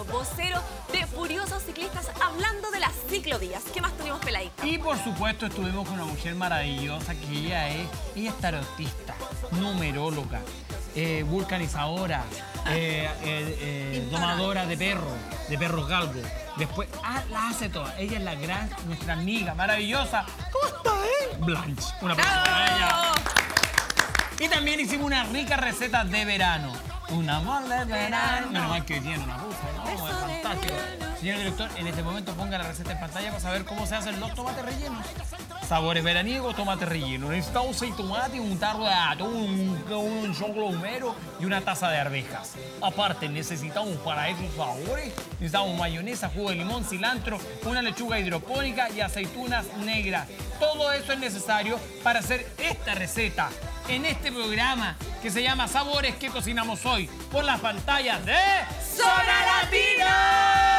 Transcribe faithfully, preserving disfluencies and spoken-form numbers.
Peladito, vocero de Furiosos Ciclistas, hablando de las ciclovías. ¿Qué más tuvimos, Peladito? Y por supuesto estuvimos con una mujer maravillosa que ella es, ella es tarotista, numeróloga, eh, vulcanizadora, eh, eh, eh, domadora de perros, de perros galgos. Después, ah, la hace toda. Ella es la gran, nuestra amiga maravillosa. ¿Cómo está, eh? Blanche. Una persona para ella. Y también hicimos una rica receta de verano. Un amor de verano. Menos mal que tiene una rusa, ¿no? Es fantástico. Señor director, en este momento ponga la receta en pantalla para saber cómo se hacen los tomates rellenos. Sabores veraniegos, tomate relleno. Necesitamos seis tomates, un tarro de atún, un, un choclo humero y una taza de arvejas. Aparte, necesitamos para esos sabores, necesitamos mayonesa, jugo de limón, cilantro, una lechuga hidropónica y aceitunas negras. Todo eso es necesario para hacer esta receta en este programa que se llama Sabores que cocinamos hoy por las pantallas de Zona Latina.